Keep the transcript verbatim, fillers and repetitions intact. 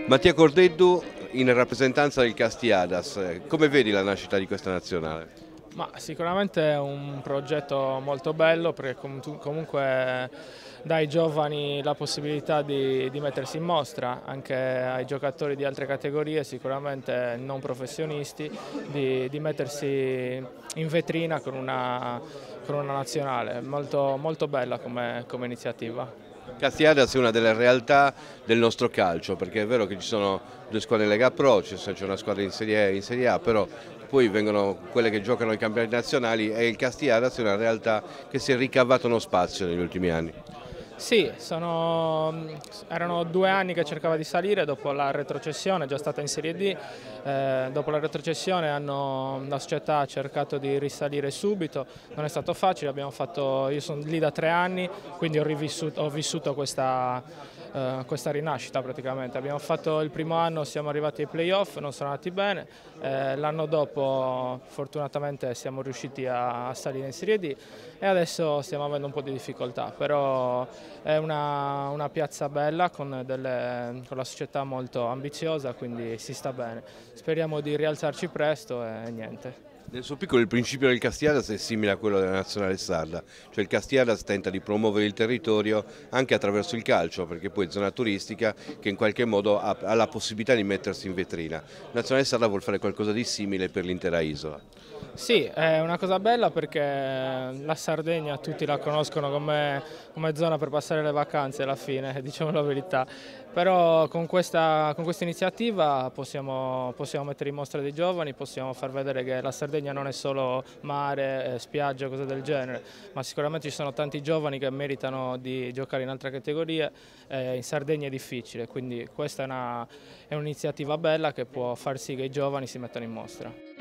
Mattia Cordeddu in rappresentanza del Castiadas, come vedi la nascita di questa nazionale? Ma sicuramente è un progetto molto bello perché comunque dà ai giovani la possibilità di, di mettersi in mostra, anche ai giocatori di altre categorie, sicuramente non professionisti, di, di mettersi in vetrina con una, con una nazionale. Molto, molto bella come, come iniziativa. Castiadas è una delle realtà del nostro calcio, perché è vero che ci sono due squadre in Lega Pro, c'è una squadra in Serie, in Serie A, però poi vengono quelle che giocano i campionati nazionali e il Castiadas è una realtà che si è ricavato uno spazio negli ultimi anni. Sì, sono, erano due anni che cercava di salire dopo la retrocessione, già stata in Serie D, eh, dopo la retrocessione hanno, la società ha cercato di risalire subito, non è stato facile, abbiamo fatto, io sono lì da tre anni, quindi ho, rivissuto, ho vissuto questa, eh, questa rinascita praticamente. Abbiamo fatto il primo anno, siamo arrivati ai playoff, non sono andati bene, eh, l'anno dopo fortunatamente siamo riusciti a, a salire in Serie D e adesso stiamo avendo un po' di difficoltà, però è una, una piazza bella con, delle, con la società molto ambiziosa, quindi si sta bene. Speriamo di rialzarci presto e niente. Nel suo piccolo il principio del Castiadas è simile a quello della nazionale sarda, cioè il Castiadas tenta di promuovere il territorio anche attraverso il calcio, perché poi è zona turistica che in qualche modo ha, ha la possibilità di mettersi in vetrina. La nazionale sarda vuole fare qualcosa di simile per l'intera isola. Sì, è una cosa bella perché la Sardegna tutti la conoscono come, come zona per passare le vacanze alla fine, diciamo la verità, però con questa, con questa iniziativa possiamo, possiamo mettere in mostra dei giovani, possiamo far vedere che la Sardegna non è solo mare, spiaggia, cose del genere, ma sicuramente ci sono tanti giovani che meritano di giocare in altre categorie, eh, in Sardegna è difficile, quindi questa è un'iniziativa bella che può far sì che i giovani si mettano in mostra.